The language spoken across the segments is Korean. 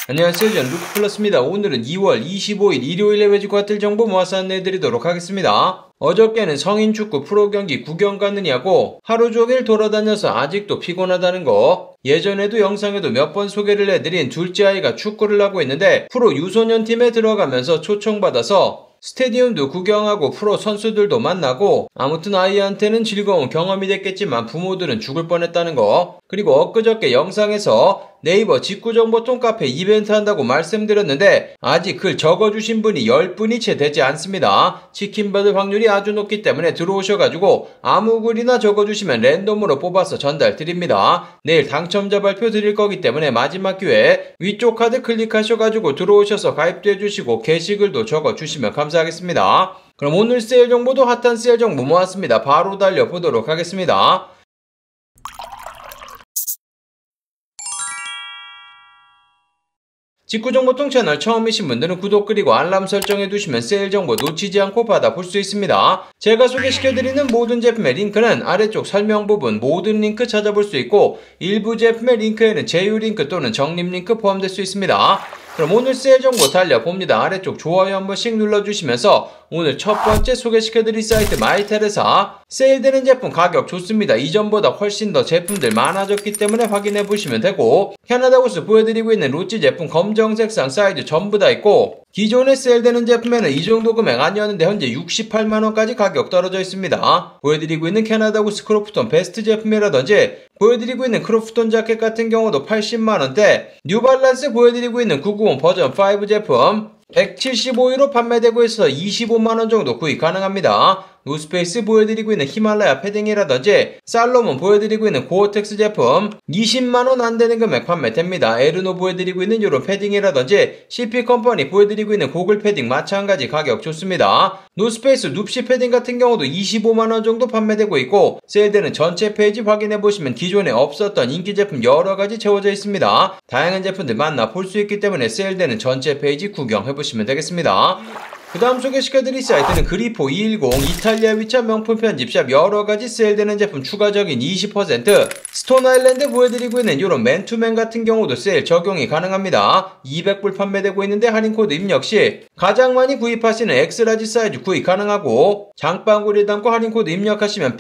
안녕하세요. 저는 루크플러스입니다. 오늘은 2월 25일 일요일에 외주가 뜰 정보 모아서 안내해드리도록 하겠습니다. 어저께는 성인축구 프로경기 구경 가느냐고 하루 종일 돌아다녀서 아직도 피곤하다는 거, 예전에도 영상에도 몇 번 소개를 해드린 둘째 아이가 축구를 하고 있는데 프로 유소년팀에 들어가면서 초청받아서 스테디움도 구경하고 프로 선수들도 만나고 아무튼 아이한테는 즐거운 경험이 됐겠지만 부모들은 죽을 뻔했다는 거, 그리고 엊그저께 영상에서 네이버 직구정보통 카페 이벤트 한다고 말씀드렸는데 아직 글 적어주신 분이 10분이 채 되지 않습니다. 치킨 받을 확률이 아주 높기 때문에 들어오셔가지고 아무 글이나 적어주시면 랜덤으로 뽑아서 전달 드립니다. 내일 당첨자 발표 드릴 거기 때문에 마지막 기회에 위쪽 카드 클릭하셔가지고 들어오셔서 가입도 해주시고 게시글도 적어주시면 감사하겠습니다. 그럼 오늘 세일 정보도 핫한 세일 정보 모았습니다. 바로 달려보도록 하겠습니다. 직구정보통 채널 처음이신 분들은 구독 그리고 알람 설정해두시면 세일 정보 놓치지 않고 받아볼 수 있습니다. 제가 소개시켜드리는 모든 제품의 링크는 아래쪽 설명 부분 모든 링크 찾아볼 수 있고 일부 제품의 링크에는 제휴 링크 또는 적립 링크 포함될 수 있습니다. 그럼 오늘 세일 정보 달려봅니다. 아래쪽 좋아요 한 번씩 눌러주시면서 오늘 첫 번째 소개시켜드릴 사이트 마이텔에서 세일되는 제품 가격 좋습니다. 이전보다 훨씬 더 제품들 많아졌기 때문에 확인해보시면 되고, 캐나다구스 보여드리고 있는 로찌 제품 검정색상 사이즈 전부 다 있고, 기존에 세일되는 제품에는 이 정도 금액 아니었는데 현재 68만원까지 가격 떨어져 있습니다. 보여드리고 있는 캐나다구스 크로프톤 베스트 제품이라든지 보여드리고 있는 크로프톤 자켓 같은 경우도 80만원대, 뉴발란스 보여드리고 있는 990 버전 5 제품 175유로 판매되고 있어서 25만원 정도 구입 가능합니다. 노스페이스 보여드리고 있는 히말라야 패딩이라든지 살로몬 보여드리고 있는 고어텍스 제품 20만원 안되는 금액 판매됩니다. 에르노 보여드리고 있는 이런 패딩이라든지 CP컴퍼니 보여드리고 있는 고글 패딩 마찬가지 가격 좋습니다. 노스페이스 눕시 패딩 같은 경우도 25만원 정도 판매되고 있고, 세일되는 전체 페이지 확인해보시면 기존에 없었던 인기 제품 여러가지 채워져 있습니다. 다양한 제품들 만나볼 수 있기 때문에 세일되는 전체 페이지 구경해보시면 되겠습니다. 그 다음 소개시켜드릴 사이트는 그리포 210 이탈리아 위치한 명품 편집샵 여러가지 세일되는 제품 추가적인 20%, 스톤 아일랜드 보여드리고 있는 이런 맨투맨 같은 경우도 세일 적용이 가능합니다. 200불 판매되고 있는데 할인코드 입력 시 가장 많이 구입하시는 엑스라지 사이즈 구입 가능하고, 장바구니에 담고 할인코드 입력하시면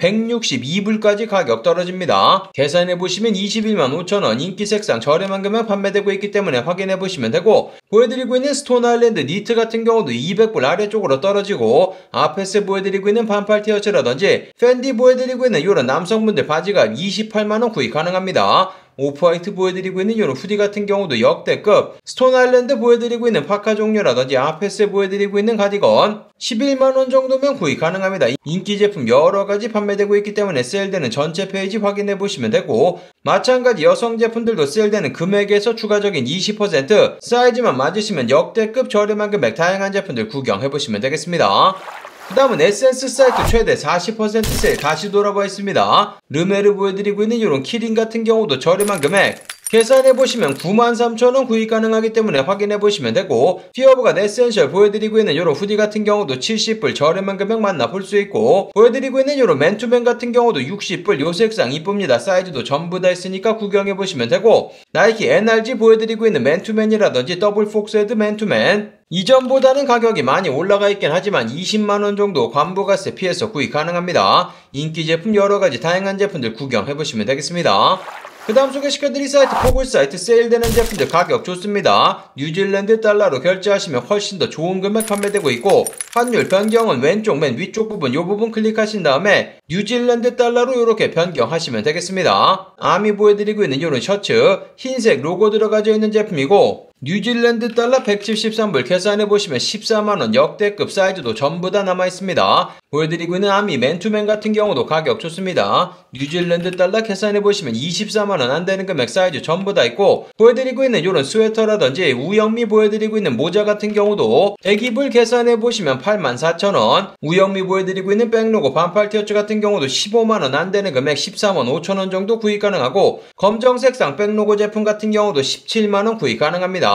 162불까지 가격 떨어집니다. 계산해보시면 21만 5천원, 인기 색상 저렴한 금액 판매되고 있기 때문에 확인해보시면 되고, 보여드리고 있는 스톤 아일랜드 니트 같은 경우도 200불 아래쪽으로 떨어지고, 아페스 보여드리고 있는 반팔 티셔츠라든지 팬디 보여드리고 있는 이런 남성분들 바지가 28만원 구입 가능합니다. 오프화이트 보여드리고 있는 이런 후디 같은 경우도 역대급, 스톤 아일랜드 보여드리고 있는 파카 종류라든지 아페스 보여드리고 있는 가디건 11만원 정도면 구입 가능합니다. 인기 제품 여러가지 판매되고 있기 때문에 세일되는 전체 페이지 확인해보시면 되고, 마찬가지 여성 제품들도 세일되는 금액에서 추가적인 20%, 사이즈만 맞으시면 역대급 저렴한 금액 다양한 제품들 구경해보시면 되겠습니다. 그 다음은 에센스 사이트 최대 40% 세일 다시 돌아와 있습니다. 르메르 보여드리고 있는 이런 키링 같은 경우도 저렴한 금액 계산해보시면 93,000원 구입 가능하기 때문에 확인해보시면 되고, 피어브가 에센셜 보여드리고 있는 이런 후디 같은 경우도 70불 저렴한 금액 만나볼 수 있고, 보여드리고 있는 이런 맨투맨 같은 경우도 60불 요 색상 이쁩니다. 사이즈도 전부 다 있으니까 구경해보시면 되고, 나이키 NRG 보여드리고 있는 맨투맨이라든지 더블 폭스헤드 맨투맨 이전보다는 가격이 많이 올라가 있긴 하지만 20만원 정도 관부가세 피해서 구입 가능합니다. 인기 제품 여러가지 다양한 제품들 구경해보시면 되겠습니다. 그 다음 소개시켜드릴 사이트 포글 사이트 세일되는 제품들 가격 좋습니다. 뉴질랜드 달러로 결제하시면 훨씬 더 좋은 금액 판매되고 있고, 환율 변경은 왼쪽 맨 위쪽 부분 요 부분 클릭하신 다음에 뉴질랜드 달러로 이렇게 변경하시면 되겠습니다. 아미 보여드리고 있는 이런 셔츠 흰색 로고 들어가져 있는 제품이고, 뉴질랜드 달러 173불 계산해보시면 14만원 역대급 사이즈도 전부 다 남아있습니다. 보여드리고 있는 아미 맨투맨 같은 경우도 가격 좋습니다. 뉴질랜드 달러 계산해보시면 24만원 안되는 금액 사이즈 전부 다 있고, 보여드리고 있는 이런 스웨터라든지 우영미 보여드리고 있는 모자 같은 경우도 102불 계산해보시면 84,000원, 우영미 보여드리고 있는 백로고 반팔 티셔츠 같은 경우도 15만원 안되는 금액 14만 5천원 정도 구입 가능하고, 검정색상 백로고 제품 같은 경우도 17만원 구입 가능합니다.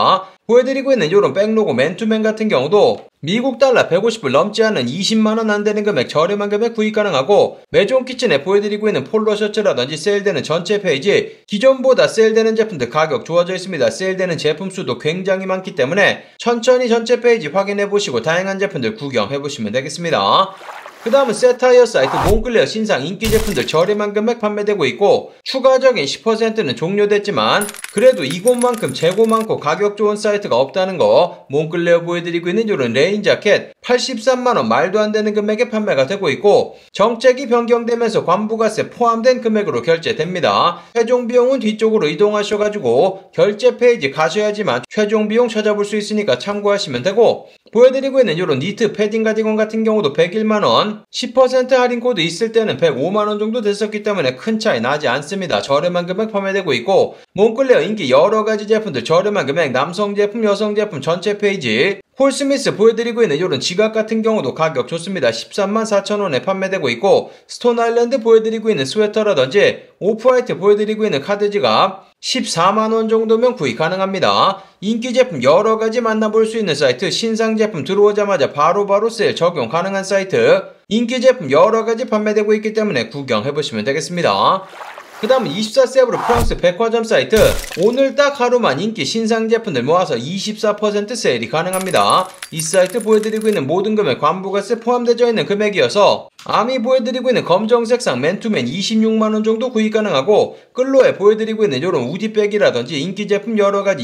보여드리고 있는 이런 백로고 맨투맨 같은 경우도 미국 달러 150불 넘지 않는 20만원 안되는 금액 저렴한 금액 구입 가능하고, 매종 키친에 보여드리고 있는 폴로 셔츠라든지 세일되는 전체 페이지 기존보다 세일되는 제품들 가격 좋아져 있습니다. 세일되는 제품 수도 굉장히 많기 때문에 천천히 전체 페이지 확인해보시고 다양한 제품들 구경해보시면 되겠습니다. 그 다음은 세타이어 사이트 몽클레어 신상 인기 제품들 저렴한 금액 판매되고 있고, 추가적인 10%는 종료됐지만 그래도 이곳만큼 재고 많고 가격 좋은 사이트가 없다는 거, 몽클레어 보여드리고 있는 이런 레인 자켓 83만원 말도 안 되는 금액에 판매가 되고 있고, 정책이 변경되면서 관부가세 포함된 금액으로 결제됩니다. 최종 비용은 뒤쪽으로 이동하셔가지고 결제 페이지 가셔야지만 최종 비용 찾아볼 수 있으니까 참고하시면 되고, 보여드리고 있는 이런 니트 패딩 가디건 같은 경우도 101만원, 10% 할인 코드 있을 때는 105만원 정도 됐었기 때문에 큰 차이 나지 않습니다. 저렴한 금액 판매되고 있고, 몽클레어 인기 여러가지 제품들 저렴한 금액 남성 제품, 여성 제품 전체 페이지, 폴스미스 보여드리고 있는 이런 지갑 같은 경우도 가격 좋습니다. 13만 4천원에 판매되고 있고, 스톤 아일랜드 보여드리고 있는 스웨터라든지 오프화이트 보여드리고 있는 카드 지갑 14만원 정도면 구입 가능합니다. 인기 제품 여러가지 만나볼 수 있는 사이트, 신상 제품 들어오자마자 바로바로 세일 적용 가능한 사이트, 인기 제품 여러가지 판매되고 있기 때문에 구경해보시면 되겠습니다. 그 다음은 24세브르 프랑스 백화점 사이트, 오늘 딱 하루만 인기 신상 제품들 모아서 24% 세일이 가능합니다. 이 사이트 보여드리고 있는 모든 금액 관부가세 포함되어 있는 금액이어서 아미 보여드리고 있는 검정색상 맨투맨 26만원 정도 구입 가능하고, 끌로에 보여드리고 있는 이런 우디백이라든지 인기 제품 여러가지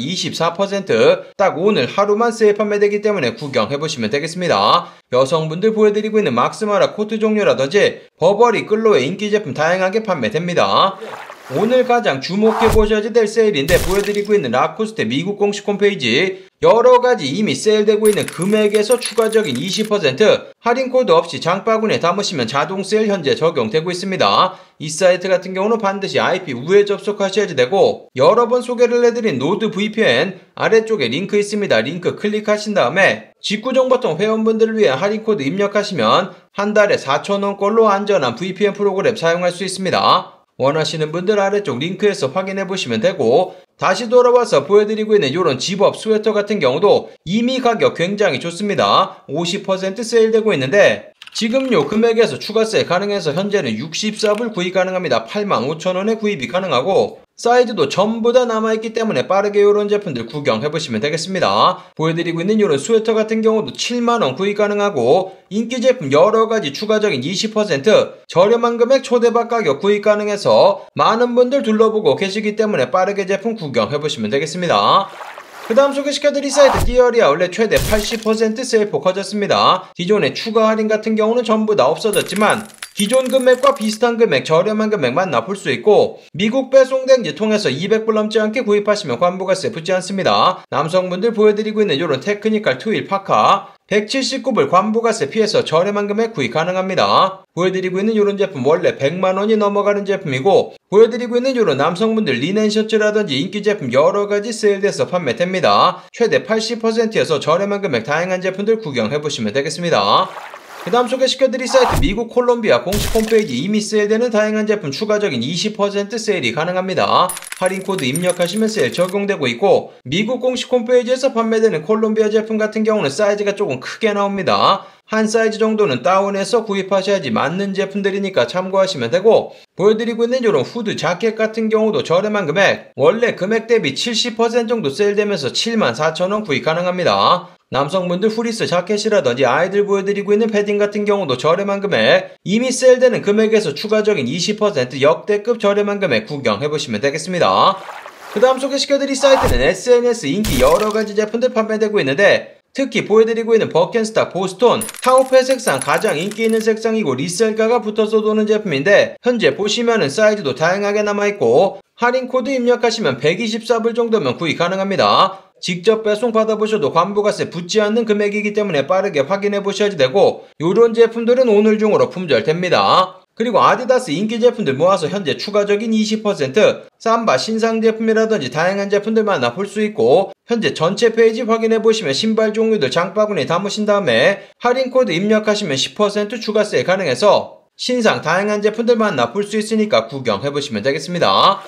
24% 오늘 하루만 세일 판매되기 때문에 구경해보시면 되겠습니다. 여성분들 보여드리고 있는 막스마라 코트 종류라든지 버버리, 끌로의 인기 제품 다양하게 판매됩니다. 오늘 가장 주목해보셔야 될 세일인데, 보여드리고 있는 라코스테 미국 공식 홈페이지 여러가지 이미 세일되고 있는 금액에서 추가적인 20% 할인 코드 없이 장바구니에 담으시면 자동 세일 현재 적용되고 있습니다. 이 사이트 같은 경우는 반드시 IP 우회 접속하셔야 되고, 여러 번 소개를 해드린 노드 VPN 아래쪽에 링크 있습니다. 링크 클릭하신 다음에 직구정보통 회원분들을 위해 할인 코드 입력하시면 한 달에 4,000원꼴로 안전한 VPN 프로그램 사용할 수 있습니다. 원하시는 분들 아래쪽 링크에서 확인해 보시면 되고, 다시 돌아와서 보여드리고 있는 이런 집업 스웨터 같은 경우도 이미 가격 굉장히 좋습니다. 50% 세일되고 있는데 지금 요 금액에서 추가 세일 가능해서 현재는 64불 구입 가능합니다. 85,000원에 구입이 가능하고, 사이즈도 전부 다 남아있기 때문에 빠르게 이런 제품들 구경해보시면 되겠습니다. 보여드리고 있는 이런 스웨터 같은 경우도 7만원 구입 가능하고, 인기 제품 여러가지 추가적인 20% 저렴한 금액 초대박 가격 구입 가능해서 많은 분들 둘러보고 계시기 때문에 빠르게 제품 구경해보시면 되겠습니다. 그 다음 소개시켜드릴 사이트 띠어리아 원래 최대 80% 세일폭 커졌습니다. 기존에 추가 할인 같은 경우는 전부 다 없어졌지만 기존 금액과 비슷한 금액 저렴한 금액 만나볼 수 있고, 미국 배송된지 통해서 200불 넘지 않게 구입하시면 관부가세 붙지 않습니다. 남성분들 보여드리고 있는 이런 테크니컬 트윌 파카 179불 관부가세 피해서 저렴한 금액 구입 가능합니다. 보여드리고 있는 이런 제품 원래 100만원이 넘어가는 제품이고, 보여드리고 있는 이런 남성분들 리넨 셔츠라든지 인기 제품 여러가지 세일돼서 판매됩니다. 최대 80%여서 저렴한 금액 다양한 제품들 구경해보시면 되겠습니다. 그 다음 소개시켜드릴 사이트 미국 콜롬비아 공식 홈페이지 이미 세일되는 다양한 제품 추가적인 20% 세일이 가능합니다. 할인 코드 입력하시면 세일 적용되고 있고, 미국 공식 홈페이지에서 판매되는 콜롬비아 제품 같은 경우는 사이즈가 조금 크게 나옵니다. 한 사이즈 정도는 다운해서 구입하셔야지 맞는 제품들이니까 참고하시면 되고, 보여드리고 있는 이런 후드 자켓 같은 경우도 저렴한 금액 원래 금액 대비 70% 정도 세일되면서 74,000원 구입 가능합니다. 남성분들 후리스 자켓이라든지 아이들 보여드리고 있는 패딩 같은 경우도 저렴한 금액 이미 세일되는 금액에서 추가적인 20% 역대급 저렴한 금액 구경해보시면 되겠습니다. 그 다음 소개시켜드릴 사이트는 SNS 인기 여러가지 제품들 판매되고 있는데, 특히 보여드리고 있는 버켄스타 보스톤 타우페 색상 가장 인기 있는 색상이고 리셀가가 붙어서 도는 제품인데, 현재 보시면은 사이즈도 다양하게 남아있고 할인 코드 입력하시면 124불 정도면 구입 가능합니다. 직접 배송 받아보셔도 관부가세 붙지 않는 금액이기 때문에 빠르게 확인해 보셔야 되고, 요런 제품들은 오늘 중으로 품절됩니다. 그리고 아디다스 인기 제품들 모아서 현재 추가적인 20% 삼바 신상 제품이라든지 다양한 제품들 만나볼 수 있고, 현재 전체 페이지 확인해 보시면 신발 종류들 장바구니에 담으신 다음에 할인 코드 입력하시면 10% 추가 세일 가능해서 신상 다양한 제품들 만나볼 수 있으니까 구경해 보시면 되겠습니다. 그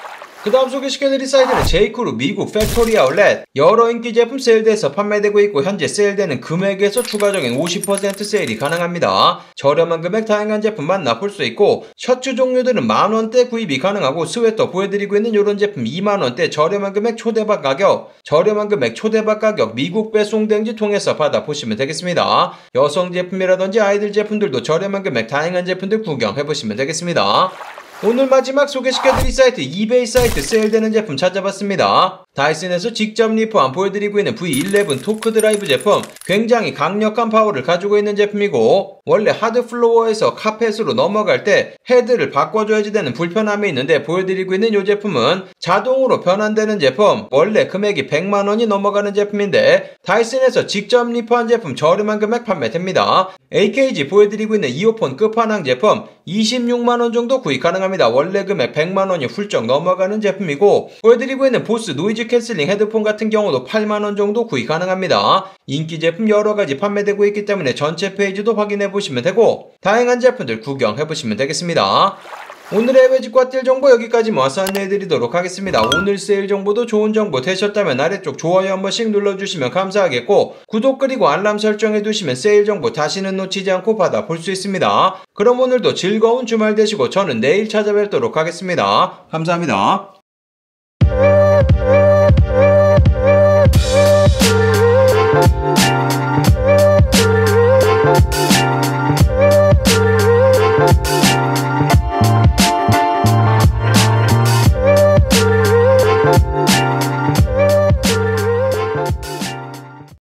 그 다음 소개시켜드릴 사이트는 제이크루 미국 팩토리 아울렛. 여러 인기 제품 세일돼서 판매되고 있고 현재 세일되는 금액에서 추가적인 50% 세일이 가능합니다. 저렴한 금액 다양한 제품 만나볼 수 있고 셔츠 종류들은 만원대 구입이 가능하고 스웨터 보여드리고 있는 이런 제품 2만원대 저렴한 금액 초대박 가격 미국 배송 대행지 통해서 받아보시면 되겠습니다. 여성 제품이라든지 아이들 제품들도 저렴한 금액 다양한 제품들 구경해보시면 되겠습니다. 오늘 마지막 소개시켜드릴 사이트 이베이 사이트 세일되는 제품 찾아봤습니다. 다이슨에서 직접 리프함 보여드리고 있는 V11 토크 드라이브 제품. 굉장히 강력한 파워를 가지고 있는 제품이고 원래 하드 플로어에서 카펫으로 넘어갈 때 헤드를 바꿔줘야지 되는 불편함이 있는데 보여드리고 있는 이 제품은 자동으로 변환되는 제품. 원래 금액이 100만원이 넘어가는 제품인데 다이슨에서 직접 리프한 제품 저렴한 금액 판매됩니다. AKG 보여드리고 있는 이어폰 끝판왕 제품 26만원 정도 구입 가능합니다. 원래 금액 100만원이 훌쩍 넘어가는 제품이고 보여드리고 있는 보스 노이즈 캔슬링 헤드폰 같은 경우도 8만원 정도 구입 가능합니다. 인기 제품 여러가지 판매되고 있기 때문에 전체 페이지도 확인해보시면 되고 다양한 제품들 구경해보시면 되겠습니다. 오늘의 해외직과 뛸 정보 여기까지 모아서 안내해드리도록 하겠습니다. 오늘 세일 정보도 좋은 정보 되셨다면 아래쪽 좋아요 한 번씩 눌러주시면 감사하겠고 구독 그리고 알람 설정해두시면 세일 정보 다시는 놓치지 않고 받아볼 수 있습니다. 그럼 오늘도 즐거운 주말 되시고 저는 내일 찾아뵙도록 하겠습니다. 감사합니다.